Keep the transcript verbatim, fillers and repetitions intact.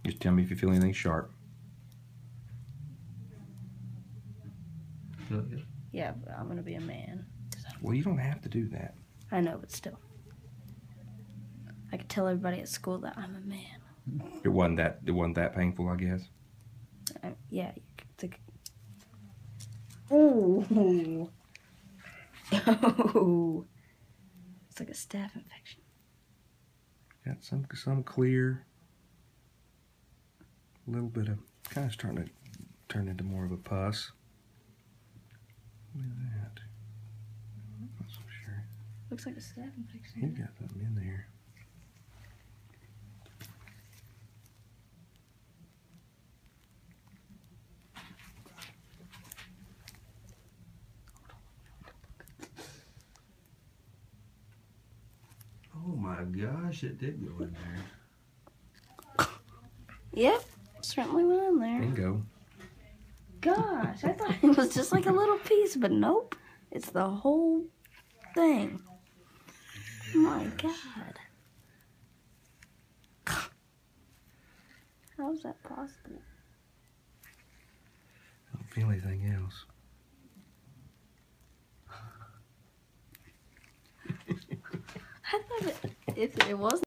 Just tell me if you feel anything sharp. Yeah, but I'm gonna be a man. Well, you don't have to do that. I know, but still. I could tell everybody at school that I'm a man. It wasn't that. It wasn't that painful, I guess. Uh, yeah. You could think. Ooh. Oh. It's like a staph infection. Got some some clear. A little bit of kind of starting to turn into more of a pus. Look at that. I'm not so sure. Looks like a staph infection. He's got something in there. Oh my gosh, it did go in there. Yep, certainly went in there. Bingo. Gosh, I thought it was just like a little piece, but nope. It's the whole thing. My God. How is that possible? I don't feel anything else. I thought it, if it wasn't